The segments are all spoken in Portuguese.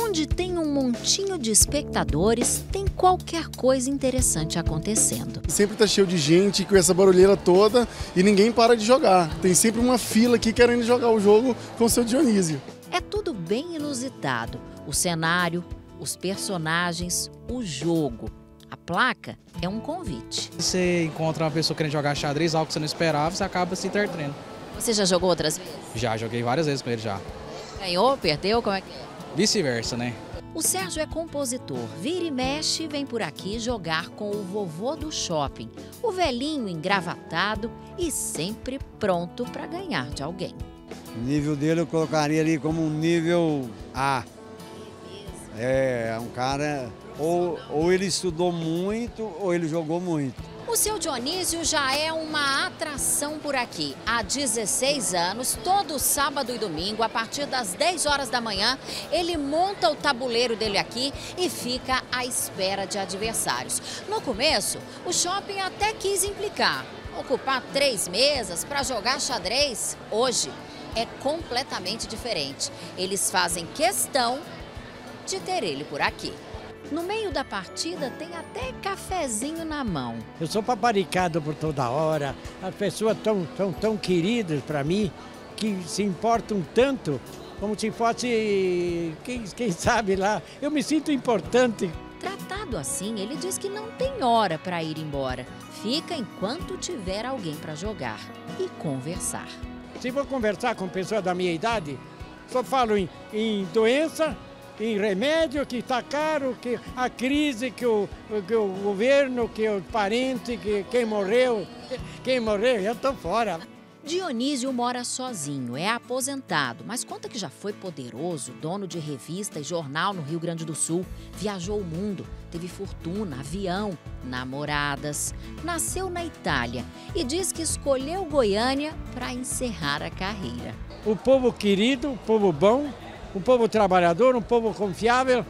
Onde tem um montinho de espectadores, tem qualquer coisa interessante acontecendo. Sempre tá cheio de gente com essa barulheira toda e ninguém para de jogar. Tem sempre uma fila aqui querendo jogar o jogo com o seu Dionísio. É tudo bem inusitado. O cenário, os personagens, o jogo. A placa é um convite. Você encontra uma pessoa querendo jogar xadrez, algo que você não esperava, você acaba se entretendo. Você já jogou outras vezes? Já, joguei várias vezes com ele já. Ganhou, perdeu, como é que é? Vice-versa, né? O Sérgio é compositor, vira e mexe e vem por aqui jogar com o vovô do shopping, o velhinho engravatado e sempre pronto para ganhar de alguém. O nível dele eu colocaria ali como um nível A. É um cara, ou ele estudou muito ou ele jogou muito. O seu Dionísio já é uma atração por aqui. Há 16 anos, todo sábado e domingo, a partir das 10 horas da manhã, ele monta o tabuleiro dele aqui e fica à espera de adversários. No começo, o shopping até quis implicar. Ocupar 3 mesas para jogar xadrez, hoje, é completamente diferente. Eles fazem questão de ter ele por aqui. No meio da partida tem até cafezinho na mão. Eu sou paparicado por toda hora, as pessoas tão queridas para mim, que se importam tanto, como se fosse, quem sabe lá, eu me sinto importante. Tratado assim, ele diz que não tem hora para ir embora. Fica enquanto tiver alguém para jogar e conversar. Se vou conversar com pessoas da minha idade, só falo em doença, em remédio que está caro, que a crise, que o governo, que o parente, que quem morreu, eu estou fora. Dionísio mora sozinho, é aposentado, mas conta que já foi poderoso, dono de revista e jornal no Rio Grande do Sul, viajou o mundo, teve fortuna, avião, namoradas, nasceu na Itália e diz que escolheu Goiânia para encerrar a carreira. O povo querido, o povo bom, um povo trabalhador, um povo confiável,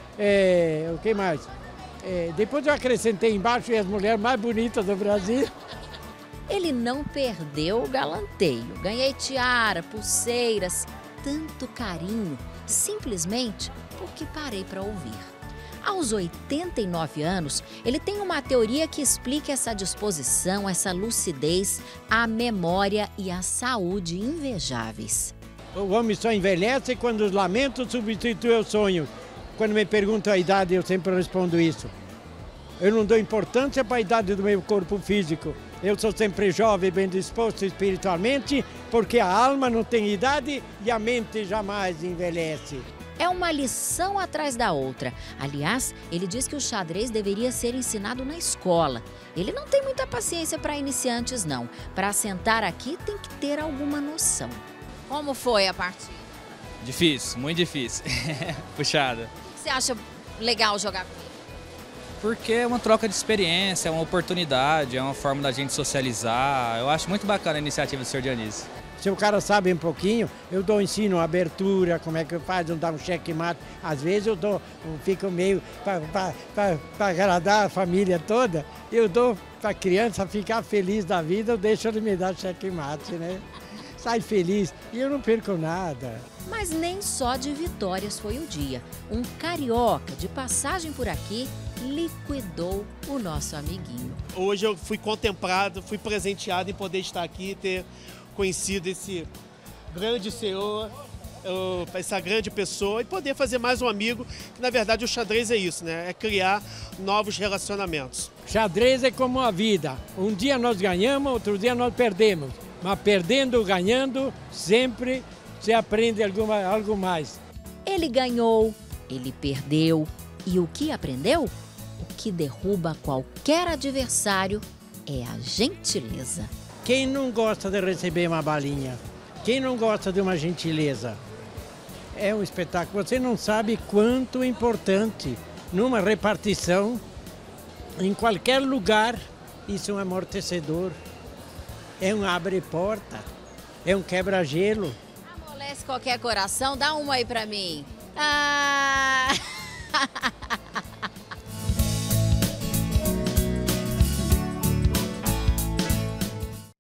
o que mais? Depois eu acrescentei embaixo as mulheres mais bonitas do Brasil. Ele não perdeu o galanteio, ganhei tiara, pulseiras, tanto carinho, simplesmente porque parei para ouvir. Aos 89 anos, ele tem uma teoria que explica essa disposição, essa lucidez, a memória e a saúde invejáveis. O homem só envelhece quando os lamentos substituem o sonho. Quando me perguntam a idade, eu sempre respondo isso. Eu não dou importância para a idade do meu corpo físico. Eu sou sempre jovem, bem disposto espiritualmente, porque a alma não tem idade e a mente jamais envelhece. É uma lição atrás da outra. Aliás, ele diz que o xadrez deveria ser ensinado na escola. Ele não tem muita paciência para iniciantes, não. Para sentar aqui, tem que ter alguma noção. Como foi a partida? Difícil, muito difícil. Puxada. O que você acha legal jogar com ele? Porque é uma troca de experiência, é uma oportunidade, é uma forma da gente socializar. Eu acho muito bacana a iniciativa do Sr. Dionísio. Se o cara sabe um pouquinho, eu ensino abertura, como é que faz, eu dar um checkmate. Às vezes eu fico meio, para agradar a família toda, eu dou para a criança ficar feliz da vida, eu deixo ele me dar checkmate, né? Sai feliz e eu não perco nada. Mas nem só de vitórias foi o dia. Um carioca de passagem por aqui liquidou o nosso amiguinho. Hoje eu fui contemplado, fui presenteado em poder estar aqui, ter conhecido esse grande senhor, essa grande pessoa e poder fazer mais um amigo, que na verdade o xadrez é isso, né? É criar novos relacionamentos. Xadrez é como a vida. Um dia nós ganhamos, outro dia nós perdemos. Mas perdendo ou ganhando, sempre se aprende algo mais. Ele ganhou, ele perdeu. E o que aprendeu? O que derruba qualquer adversário é a gentileza. Quem não gosta de receber uma balinha? Quem não gosta de uma gentileza? É um espetáculo. Você não sabe quanto é importante numa repartição, em qualquer lugar, isso é um amortecedor. É um abre-porta, é um quebra-gelo. Amolece qualquer coração, dá uma aí pra mim. Ah!